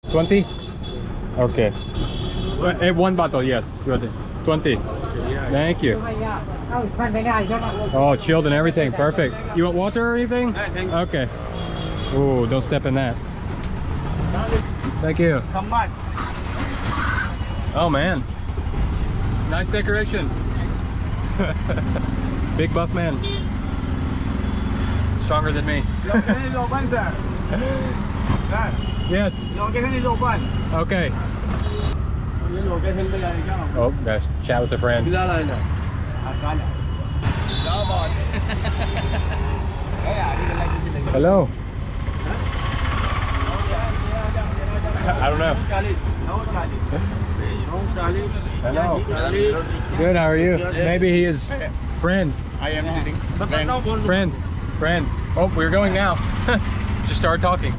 20? Okay. One bottle, yes. 20. 20. Thank you. Oh, chilled and everything. Perfect. You want water or anything? Okay. Ooh, don't step in that. Thank you. Come back. Oh man. Nice decoration. Big buff man. Stronger than me. Yes. Okay. Oh, gosh. Chat with a friend. Hello. I don't know. Hello. Good, how are you? Maybe he is friend. I am sitting. Friend. Oh, we're going now. Just started talking.